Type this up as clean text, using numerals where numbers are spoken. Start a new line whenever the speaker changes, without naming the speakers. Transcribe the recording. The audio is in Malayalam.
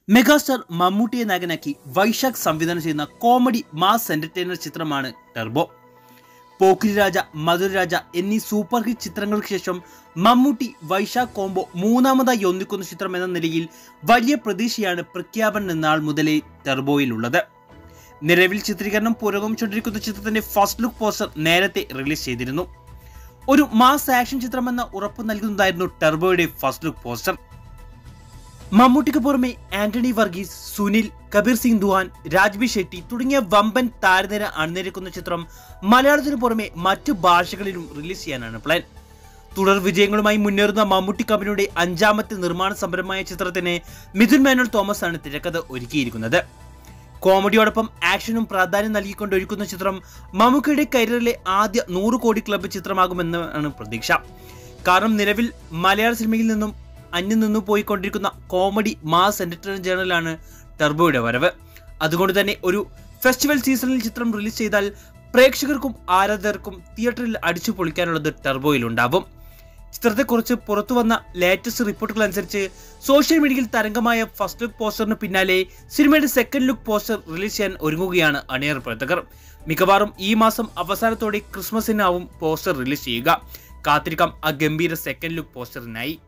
മെഗാസ്റ്റാർ മമ്മൂട്ടിയെ നായകനാക്കി വൈശാഖ് സംവിധാനം ചെയ്യുന്ന കോമഡി മാസ് എന്റർടൈനർ ചിത്രമാണ് ടർബോ. പോക്കിരി രാജ, മധുരരാജ എന്നീ സൂപ്പർ ഹിറ്റ് ചിത്രങ്ങൾക്ക് ശേഷം മമ്മൂട്ടി വൈശാഖ് കോംബോ മൂന്നാമതായി ഒന്നിക്കുന്ന ചിത്രം എന്ന നിലയിൽ വലിയ പ്രതീക്ഷയാണ് പ്രഖ്യാപനം എന്നാൾ മുതലേ ടർബോയിലുള്ളത്. നിലവിൽ ചിത്രീകരണം പുരോഗമിച്ചുകൊണ്ടിരിക്കുന്ന ചിത്രത്തിന്റെ ഫസ്റ്റ് ലുക്ക് പോസ്റ്റർ നേരത്തെ റിലീസ് ചെയ്തിരുന്നു. ഒരു മാസ് ആക്ഷൻ ചിത്രമെന്ന ഉറപ്പ് നൽകുന്നതായിരുന്നു ടർബോയുടെ ഫസ്റ്റ് ലുക്ക് പോസ്റ്റർ. മമ്മൂട്ടിക്ക് പുറമെ ആന്റണി വർഗീസ്, സുനിൽ, കബീർ സിംഗ് ദുഹാൻ, രാജ്ബി ഷെട്ടി തുടങ്ങിയ വമ്പൻ താരനിര അണിനിരക്കുന്ന ചിത്രം മലയാളത്തിനു പുറമെ മറ്റു ഭാഷകളിലും റിലീസ് ചെയ്യാനാണ് പ്ലാൻ. തുടർ വിജയങ്ങളുമായി മുന്നേറുന്ന മമ്മൂട്ടി കമ്പനിയുടെ 5ാമത്തെ നിർമ്മാണ സംരംഭമായ ചിത്രത്തിന് മിഥുൻ മേനോൻ തോമസ് ആണ് തിരക്കഥ ഒരുക്കിയിരിക്കുന്നത്. കോമഡിയോടൊപ്പം ആക്ഷനും പ്രാധാന്യം നൽകിക്കൊണ്ട് ഒരുക്കുന്ന ചിത്രം മമ്മൂക്കയുടെ കരിയറിലെ ആദ്യ 100 കോടി ക്ലബ്ബ് ചിത്രമാകുമെന്നാണ് പ്രതീക്ഷ. കാരണം നിലവിൽ മലയാള സിനിമയിൽ നിന്നും അന്യം നിന്നു പോയിക്കൊണ്ടിരിക്കുന്ന കോമഡി മാസ് എന്റർടൈനർ ജേണലാണ് ടർബോയുടെ വരവ്. അതുകൊണ്ട് തന്നെ ഒരു ഫെസ്റ്റിവൽ സീസണിൽ ചിത്രം റിലീസ് ചെയ്താൽ പ്രേക്ഷകർക്കും ആരാധകർക്കും തിയേറ്ററിൽ അടിച്ചു പൊളിക്കാനുള്ളത് ടർബോയിൽ ഉണ്ടാവും. ചിത്രത്തെക്കുറിച്ച് പുറത്തു വന്ന ലേറ്റസ്റ്റ് റിപ്പോർട്ടുകൾ അനുസരിച്ച് സോഷ്യൽ മീഡിയയിൽ തരംഗമായ ഫസ്റ്റ് ലുക്ക് പോസ്റ്ററിന് പിന്നാലെ സിനിമയുടെ സെക്കൻഡ് ലുക്ക് പോസ്റ്റർ റിലീസ് ചെയ്യാൻ ഒരുങ്ങുകയാണ് അണിയർ പ്രവർത്തകർ. മിക്കവാറും ഈ മാസം അവസാനത്തോടെ ക്രിസ്മസിനാവും പോസ്റ്റർ റിലീസ് ചെയ്യുക. കാത്തിരിക്കാം ആ ഗംഭീര സെക്കൻഡ് ലുക്ക് പോസ്റ്ററിനായി.